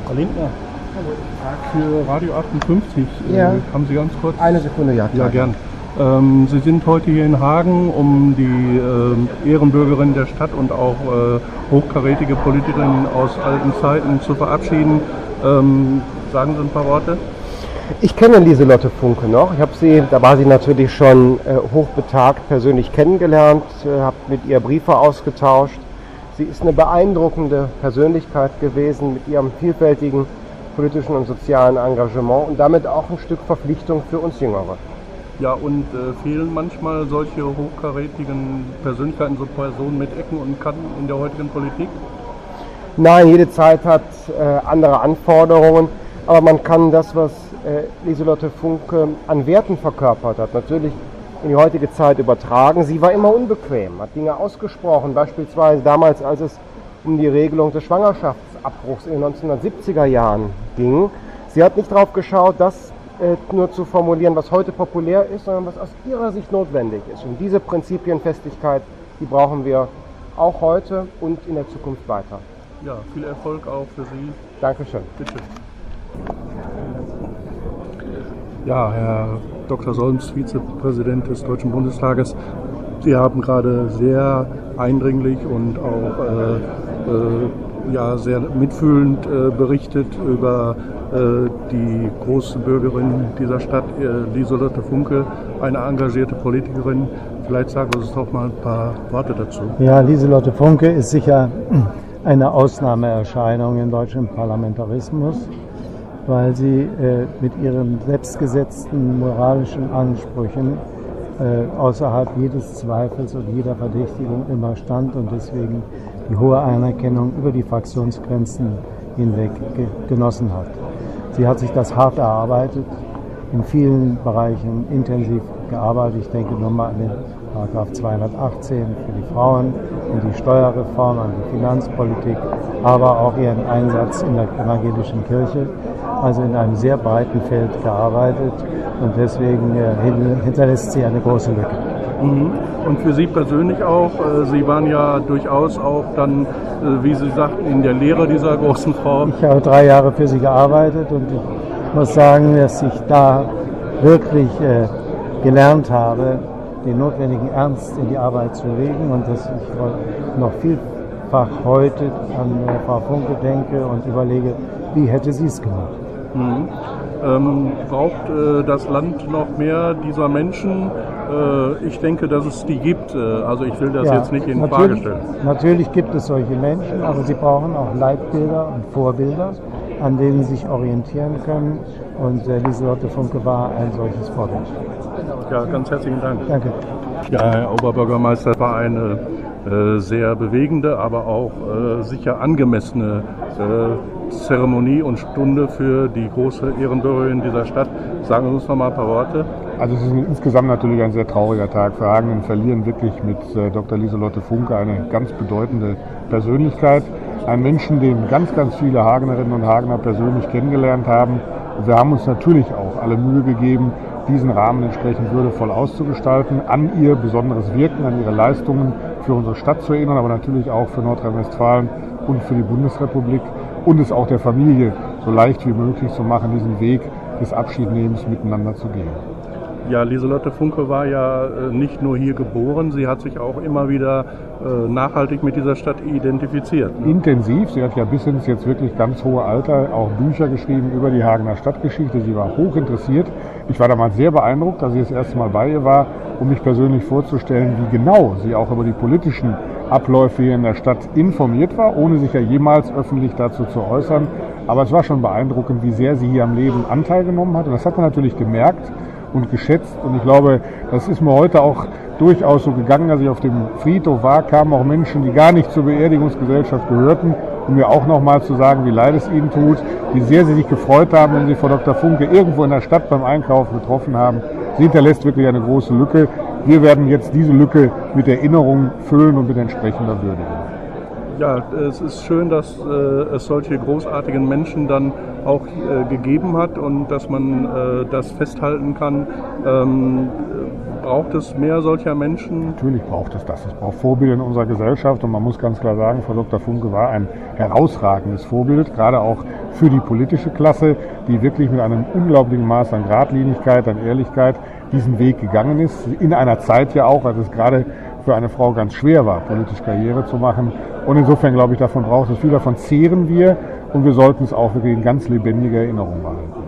Frau Lindner, für Radio 58 Ja. haben Sie ganz kurz... Eine Sekunde, ja. Ja, gern. Sie sind heute hier in Hagen, um die Ehrenbürgerin der Stadt und auch hochkarätige Politikerinnen aus alten Zeiten zu verabschieden. Sagen Sie ein paar Worte? Ich kenne Lieselotte Funke noch. Ich habe sie, da war sie natürlich schon hochbetagt, persönlich kennengelernt, habe mit ihr Briefe ausgetauscht. Sie ist eine beeindruckende Persönlichkeit gewesen mit ihrem vielfältigen politischen und sozialen Engagement und damit auch ein Stück Verpflichtung für uns Jüngere. Ja, und fehlen manchmal solche hochkarätigen Persönlichkeiten, so Personen mit Ecken und Kanten in der heutigen Politik? Nein, jede Zeit hat andere Anforderungen, aber man kann das, was Lieselotte Funke an Werten verkörpert hat, natürlich in die heutige Zeit übertragen. Sie war immer unbequem, hat Dinge ausgesprochen, beispielsweise damals, als es um die Regelung des Schwangerschaftsabbruchs in den 1970er Jahren ging. Sie hat nicht darauf geschaut, das nur zu formulieren, was heute populär ist, sondern was aus ihrer Sicht notwendig ist. Und diese Prinzipienfestigkeit, die brauchen wir auch heute und in der Zukunft weiter. Ja, viel Erfolg auch für Sie. Dankeschön. Bitte. Ja, Herr Dr. Solms, Vizepräsident des Deutschen Bundestages, Sie haben gerade sehr eindringlich und auch sehr mitfühlend berichtet über die große Bürgerin dieser Stadt, Lieselotte Funke, eine engagierte Politikerin. Vielleicht sagen Sie uns doch mal ein paar Worte dazu. Ja, Lieselotte Funke ist sicher eine Ausnahmeerscheinung im deutschen Parlamentarismus, weil sie mit ihren selbstgesetzten moralischen Ansprüchen außerhalb jedes Zweifels und jeder Verdächtigung immer stand und deswegen die hohe Anerkennung über die Fraktionsgrenzen hinweg genossen hat. Sie hat sich das hart erarbeitet, in vielen Bereichen intensiv gearbeitet. Ich denke nur mal an den Paragraph 218 für die Frauen, an die Steuerreform, an die Finanzpolitik, aber auch ihren Einsatz in der evangelischen Kirche, also in einem sehr breiten Feld gearbeitet und deswegen hinterlässt sie eine große Lücke. Und für Sie persönlich auch, Sie waren ja durchaus auch dann, wie Sie sagten, in der Lehre dieser großen Frau. Ich habe 3 Jahre für sie gearbeitet und ich muss sagen, dass ich da wirklich gelernt habe, den notwendigen Ernst in die Arbeit zu legen und dass ich noch vielfach heute an Frau Funke denke und überlege, wie hätte sie es gemacht. Braucht das Land noch mehr dieser Menschen? Ich denke, dass es die gibt. Also ich will das jetzt nicht in Frage stellen. Natürlich gibt es solche Menschen, aber sie brauchen auch Leitbilder und Vorbilder, an denen sie sich orientieren können. Und Lieselotte Funke war ein solches Vorbild. Ja, ganz herzlichen Dank. Danke. Ja, Herr Oberbürgermeister, das war eine sehr bewegende, aber auch sicher angemessene Zeremonie und Stunde für die große Ehrenbürgerin dieser Stadt. Sagen Sie uns noch mal ein paar Worte. Also es ist insgesamt natürlich ein sehr trauriger Tag für Hagen. Wir verlieren wirklich mit Dr. Lieselotte Funke eine ganz bedeutende Persönlichkeit. Einen Menschen, den ganz, ganz viele Hagenerinnen und Hagener persönlich kennengelernt haben. Und wir haben uns natürlich auch alle Mühe gegeben, diesen Rahmen entsprechend würdevoll auszugestalten, an ihr besonderes Wirken, an ihre Leistungen für unsere Stadt zu erinnern, aber natürlich auch für Nordrhein-Westfalen und für die Bundesrepublik und es auch der Familie so leicht wie möglich zu machen, diesen Weg des Abschiednehmens miteinander zu gehen. Ja, Lieselotte Funke war ja nicht nur hier geboren, sie hat sich auch immer wieder nachhaltig mit dieser Stadt identifiziert. Ne? Intensiv, sie hat ja bis ins jetzt wirklich ganz hohe Alter auch Bücher geschrieben über die Hagener Stadtgeschichte, sie war hoch interessiert. Ich war damals sehr beeindruckt, als ich das erste Mal bei ihr war, um mich persönlich vorzustellen, wie genau sie auch über die politischen Abläufe hier in der Stadt informiert war, ohne sich ja jemals öffentlich dazu zu äußern. Aber es war schon beeindruckend, wie sehr sie hier am Leben Anteil genommen hat. Und das hat man natürlich gemerkt und geschätzt. Und ich glaube, das ist mir heute auch durchaus so gegangen, als ich auf dem Friedhof war, kamen auch Menschen, die gar nicht zur Beerdigungsgesellschaft gehörten, um mir auch nochmal zu sagen, wie leid es ihnen tut, wie sehr sie sich gefreut haben, wenn sie Frau Dr. Funke irgendwo in der Stadt beim Einkaufen getroffen haben. Sie hinterlässt wirklich eine große Lücke. Wir werden jetzt diese Lücke mit Erinnerung füllen und mit entsprechender Würdigung. Ja, es ist schön, dass es solche großartigen Menschen dann auch gegeben hat und dass man das festhalten kann. Braucht es mehr solcher Menschen? Natürlich braucht es das. Es braucht Vorbilder in unserer Gesellschaft und man muss ganz klar sagen, Frau Dr. Funke war ein herausragendes Vorbild, gerade auch für die politische Klasse, die wirklich mit einem unglaublichen Maß an Geradlinigkeit, an Ehrlichkeit diesen Weg gegangen ist. In einer Zeit ja auch, als es gerade für eine Frau ganz schwer war, politisch Karriere zu machen. Und insofern glaube ich, davon braucht es viel, davon zehren wir und wir sollten es auch wirklich in ganz lebendiger Erinnerung behalten.